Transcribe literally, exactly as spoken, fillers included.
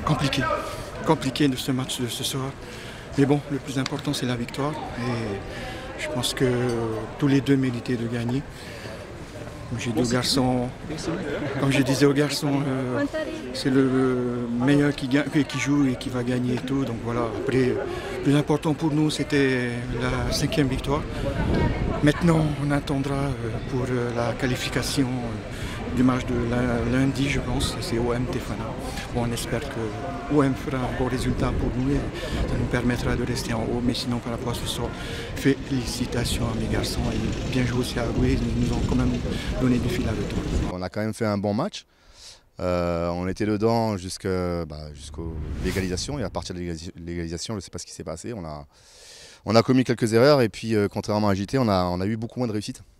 compliqué. Compliqué de ce match de ce soir. Mais bon, le plus important c'est la victoire. Et je pense que tous les deux méritaient de gagner. J'ai dit aux garçons, comme je disais aux garçons, euh, c'est le meilleur qui, qui joue et qui va gagner et tout. Donc voilà, après, le plus important pour nous, c'était la cinquième victoire. Maintenant, on attendra pour la qualification du match de lundi, je pense, c'est O M Tefana. Bon, on espère que O M fera un bon résultat pour nous et ça nous permettra de rester en haut. Mais sinon, par rapport à ce soir, félicitations à mes garçons et bien joué aussi à Roué. Ils nous ont quand même donné du fil à retour. On a quand même fait un bon match. Euh, on était dedans jusqu'à bah, jusqu'aux l'égalisation et à partir de l'égalisation, je ne sais pas ce qui s'est passé. On a, on a commis quelques erreurs et puis, euh, contrairement à J T, on a, on a eu beaucoup moins de réussite.